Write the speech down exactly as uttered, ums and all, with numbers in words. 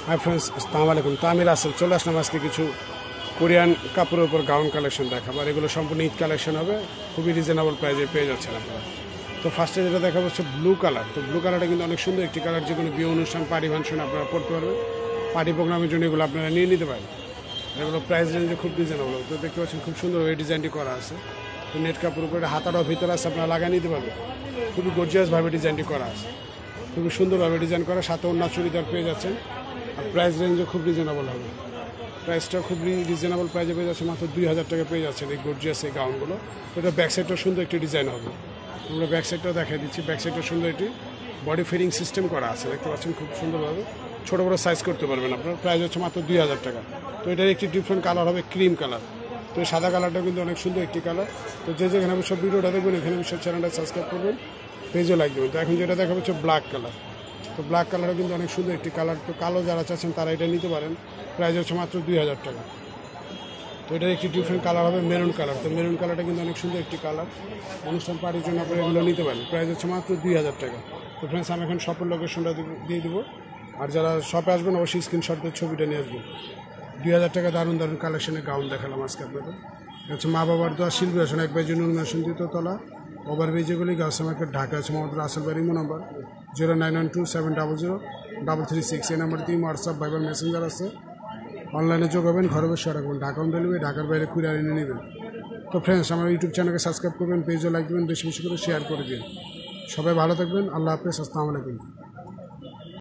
Hi friends, আসসালামু আলাইকুম। তো আমি রাসেল চলে আসলাম আজকে কিছু কোরিয়ান কাপড়ের উপর গাউন কালেকশন দেখাবো। আর এগুলো সম্পূর্ণ ঈদ কালেকশন হবে, খুবই রিজনেবল প্রাইসে পেয়ে যাচ্ছেন আপনারা। তো ফার্স্টে যেটা দেখাবো হচ্ছে ব্লু কালার। তো ব্লু কালারটা কিন্তু অনেক সুন্দর একটি কালার, যে কোনো বিয়ে অনুষ্ঠান, পার্টি ফাংশন আপনারা পড়তে পারবেন। পার্টি প্রোগ্রামের জন্য এগুলো আপনারা নিয়ে নিতে পারেন। এগুলো প্রাইস রেঞ্জে খুব রিজনেবল। তো দেখতে পাচ্ছেন খুব সুন্দর এই ডিজাইনটি করা আছে। তো নেট কাপড়ের উপরে হাতাটাও ভিতরে আছে, আপনারা লাগিয়ে নিতে পারবেন। খুবই গর্জিয়াসভাবে ডিজাইনটি করা আছে, খুবই সুন্দরভাবে ডিজাইন করা। সাথে অন্য চুড়িদার পেয়ে যাচ্ছেন। আর প্রাইস রেঞ্জও খুব রিজনেবল হবে। প্রাইসটা খুব রিজনেবল প্রাইসে পেয়ে যাচ্ছে, মাত্র দুই হাজার টাকা পেয়ে যাচ্ছেন এই গর্জিয়াস এই গাউনগুলো। এটা ব্যাক সাইডটা সুন্দর একটি ডিজাইন হবে। আমরা ব্যাক সাইডটাও দেখাই দিচ্ছি। ব্যাক সাইডটা সুন্দর একটি বডি ফিটিং সিস্টেম করা আছে, দেখতে পাচ্ছেন খুব সুন্দরভাবে। ছোটো বড়ো সাইজ করতে পারবেন আপনার। প্রাইস হচ্ছে মাত্র দুই হাজার টাকা। তো এটার একটি ডিফারেন্ট কালার হবে ক্রিম কালার। তো এই সাদা কালারটা কিন্তু অনেক সুন্দর একটি কালার। তো যে যেখানে আমি সব ভিডিওটা দেখবেন, এখানে আমি সব চ্যানেলটা সাবস্ক্রাইব করবেন, পেজও লাইক দেবেন। তো এখন যেটা দেখা হচ্ছে ব্ল্যাক কালার। তো ব্ল্যাক কালারও কিন্তু অনেক সুন্দর একটি কালার। তো কালো যারা চাচ্ছেন তারা এটা নিতে পারেন। প্রাইস হচ্ছে মাত্র দুই হাজার টাকা। তো এটার একটি ডিফারেন্ট কালার হবে মেরুন কালার। তো মেরুন কালারটা কিন্তু অনেক সুন্দর একটি কালার, অনুষ্ঠান পার্টির জন্য আপনারা এগুলো নিতে পারেন। প্রাইস হচ্ছে মাত্র দুই হাজার টাকা। তো ফ্রেন্ডস, আমি এখন শপের লোকেশনটা দিয়ে দেবো। আর যারা শপে আসবেন অবশ্যই স্ক্রিনশটের ছবিটা নিয়ে আসবেন। দুই হাজার টাকা দারুণ দারুণ কালেকশনের গাউন দেখালাম আজকে আপনাদের। হচ্ছে মা বাবার দোয়া শিল্পী আসন এক বাই জন্য তলা ওভারব্রিজ, যেগুলি গাউসা মার্কেট, ঢাকা। আছে মোহাম্মদ রাসেল বাড়ি number zero nine one two seven double zero double three six. এই নাম্বার তিন হোয়াটসঅ্যাপ, ভাইবার, মেসেঞ্জার আছে। অনলাইনে যোগাবেন, ঘরে বসে রাখবেন। ঢাকা হোম ডেলিভারি, ঢাকার বাইরে কুরিয়ার এনে নেবেন। তো ফ্রেন্ডস, আমার ইউটিউব চ্যানেলকে সাবস্ক্রাইব করবেন, পেজও লাইক দেবেন, বেশি বেশি করে শেয়ার করে দিন। সবাই ভালো থাকবেন। আল্লাহ হাফেজ, আসসালামু আলাইকুম।